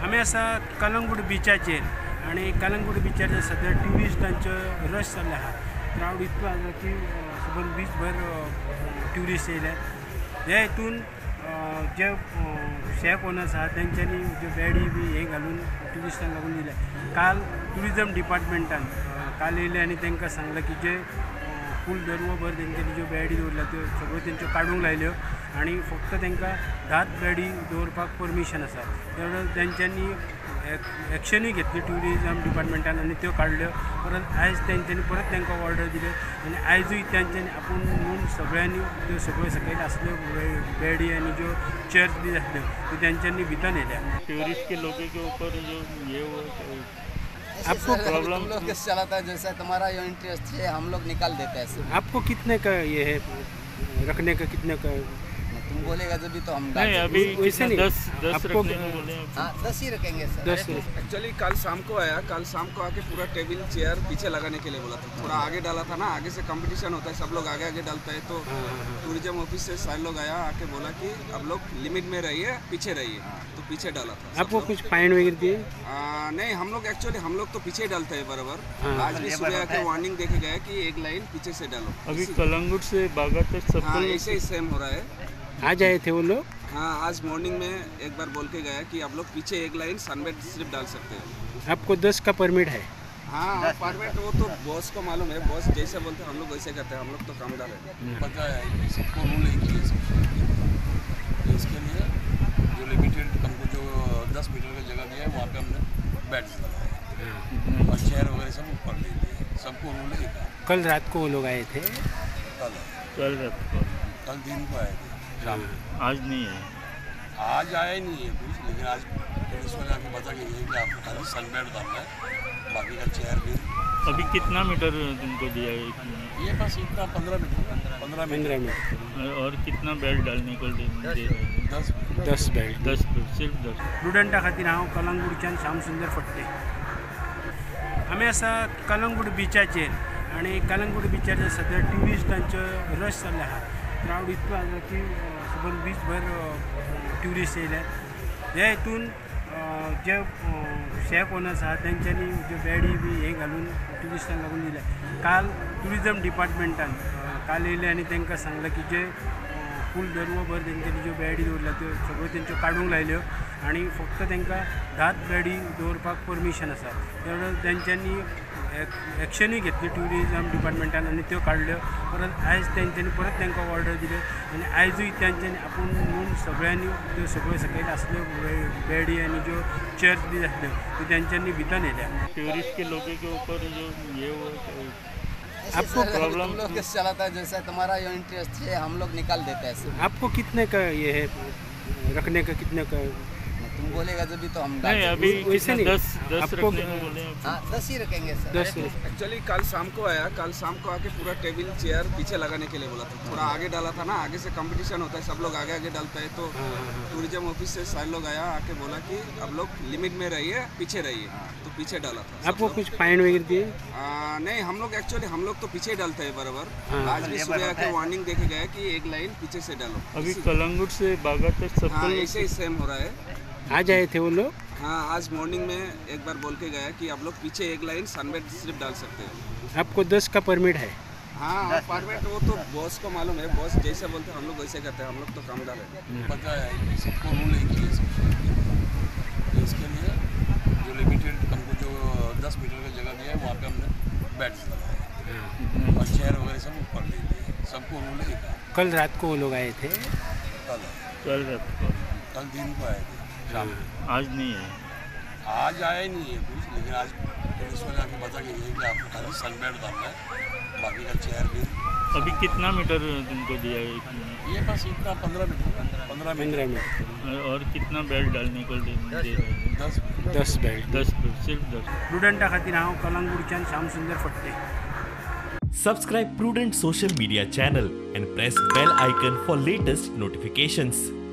आम्ही असा कलंगूट बिचाचेर आणि कलंगूट बिचाचेर सध्या ट्युरिस्टांचो रश जाल्लो आहा. क्रावड इतलो आसा की सबंद बीचभर ट्युरिस्ट येयल्यात. हे हितून जे शेफ ओनर्स आहा तेंच्यांनी जे बॅडी बी हे घालून ट्युरिस्टांक लागून दिल्या. काल ट्युरिजम डिपार्टमेंटान काल येयले आनी तांकां सांगलें की जे फूल दर्वभर तेंच्यांनी ज्यो बॅडी दवरल्या त्यो सगळ्यो तेंच्यो काडूंक लायल्यो आनी फक्त तांकां 10 बॅडी दवरपाक परमिशन आसा. तेंच्यांनी एक्शनूय घेतली ट्युरिजम डिपार्टमेंटान आनी त्यो काडल्यो. परत आयज तेंच्यांनी परत तांकां ऑर्डर दिल्यो आनी आयजूय तेंच्यांनी आपूण म्हणून सगळ्यांनी त्यो सगळ्यो सकयल आसल्यो बॅडी आनी ज्यो चेअर्स बी आसल्यो त्यो तेंच्यांनी भितर नेल्या. टूरिस्ट के लोगों के ऊपर जो ये वो आपको प्रॉब्लम तुम लोग कैसे चलाता है, जैसा तुम्हारा जो इंटरेस्ट है हम लोग निकाल देते हैं. आपको कितने का ये है रखने का, कितने का? तुम बोलेगा जब भी तो हम नहीं अभी वैसे नहीं, 10 आपको रखने को बोले हैं. हाँ 10 ही रखेंगे सर. 10 एक्चुअली कल शाम को आया, कल शाम को आके पूरा टेबल चेयर पीछे लगाने के लिए बोला था. थोड़ा आगे डाला था ना, आगे से कंपटीशन होता है, सब लोग आगे आगे डालते हैं. तो टूरिज्म ऑफिस से सारे लोग आया आके बोला कि अब लोग लिमिट में रहिए, पीछे रहिए. तो पीछे डाला था. आपको कुछ फाइन वगैरह दिए? नहीं हम लोग एक्चुअली हम लोग तो पीछे डालते हैं बराबर. आज भी सुबह आके वार्निंग देके गया कि एक लाइन पीछे से डालो. अभी कलंगुट से बागा तक सब हाँ ऐसे ही सेम हो रहा है. आज आए थे वो लोग? हाँ आज मॉर्निंग में एक बार बोल के गया कि आप लोग पीछे एक लाइन सनबेड स्लिप डाल सकते हो. आपको 10 का परमिट है? हाँ परमिट वो तो बॉस को मालूम है. बॉस जैसे बोलते हैं हम लोग वैसे करते हैं. हम लोग तो कामदार है. पता है सबको रूल एक ही है. इसके लिए जो लिमिटेड हमको जो 10 मीटर का जगह दिया है वहाँ पे हमने बेड्स लगाए और चेयर वगैरह सब ऊपर दे दिए. सबको रूल एक है. कल रात को वो लोग आए थे? कल दिन को आए थे शाम. आज नहीं है. आज आया ही नहीं है कुछ, लेकिन आज पुलिस वाले आके बता के गए कि आपको खाली सनबेड डालना है, बाकी का चेयर भी. अभी कितना मीटर तुमको दिया है? ये बस इतना 15 मीटर. और कितना बेड डालने को दे रहे हैं? 10 बेड. 10 सिर्फ 10. स्टुडंटा खातीर हांव कलंगूटच्यान श्यामसुंदर फडते. आमी आसा कलंगूट बिचाचेर आनी कलंगूट बिचाचेर सध्या ट्युरिस्टांचो रश जाल्लो आहा. क्रावड इतलो आसा की सबंद बीचभर ट्युरिस्ट येयल्यात. हे हितून जे शेफ ओनर्स आहा तेंच्यांनी ज्यो बॅडी बी हे घालून ट्युरिस्टांक लागून दिल्या. काल ट्युरिजम डिपार्टमेंटान काल येयले आनी तांकां सांगलें की जे फूल दर्वभर तेंच्यांनी ज्यो बॅडी दवरल्या त्यो सगळ्यो तेंच्यो काडूंक लायल्यो आनी फक्त तांकां 10 बॅडी दवरपाक परमिशन आसा. तेंच्यांनी एक्शनूय घेतली ट्युरिजम डिपार्टमेंटान आनी त्यो काडल्यो. परत आयज तेंच्यांनी परत तांकां ऑर्डर दिल्यो आनी आयजूय तेंच्यांनी आपूण म्हणून सगळ्यांनी त्यो सगळ्यो सकयल आसल्यो बॅडी आनी ज्यो चेअर्स बी आसल्यो त्यो तेंच्यांनी भितर नेल्या. टूरिस्ट के लोगों के ऊपर जो ये वो आपको प्रॉब्लम तुम लोग कैसे चलाता है, जैसा तुम्हारा जो इंटरेस्ट है हम लोग निकाल देते हैं. आपको कितने का ये है रखने का, कितने का? तुम बोलेगा जब भी तो हम नहीं अभी वैसे नहीं, 10 आपको रखने को बोले हैं. हाँ 10 ही रखेंगे सर. 10 एक्चुअली कल शाम को आया, कल शाम को आके पूरा टेबल चेयर पीछे लगाने के लिए बोला था. थोड़ा आगे डाला था ना, आगे से कंपटीशन होता है, सब लोग आगे आगे डालते हैं. तो टूरिज्म ऑफिस से सारे लोग आया आके बोला कि अब लोग लिमिट में रहिए, पीछे रहिए. तो पीछे डाला था. आपको कुछ फाइन वगैरह दिए? नहीं हम लोग एक्चुअली हम लोग तो पीछे डालते हैं बराबर. आज भी सुबह आके वार्निंग देके गया कि एक लाइन पीछे से डालो. अभी कलंगुट से बागा तक सब हाँ ऐसे ही सेम हो रहा है. आज आए थे वो लोग? हाँ आज मॉर्निंग में एक बार बोल के गया कि आप लोग पीछे एक लाइन सनबेड स्लिप डाल सकते हो. आपको 10 का परमिट है? हाँ परमिट वो तो बॉस को मालूम है. बॉस जैसे बोलते हैं हम लोग वैसे करते हैं. हम लोग तो कामदार है. पता है सबको रूल एक ही है. इसके लिए जो लिमिटेड हमको जो 10 मीटर का जगह दिया है वहाँ पे हमने बेड्स लगाए और चेयर वगैरह सब ऊपर दे दिए. सबको रूल एक है. कल रात को वो लोग आए थे? कल दिन को आए थे शाम. आज नहीं है. आज आया ही नहीं है कुछ, लेकिन आज पुलिस वाले आके बता के गए कि आपको खाली सनबेड डालना है, बाकी का चेयर भी. अभी कितना मीटर तुमको दिया है? ये बस इतना 15 मीटर. और कितना बेड डालने को दे रहे हैं? 10 बेड. 10 सिर्फ 10. स्टुडंटा खातीर हांव कलंगूटच्यान Shyamsundar Phadte. Subscribe Prudent social media channel and press bell icon for latest notifications.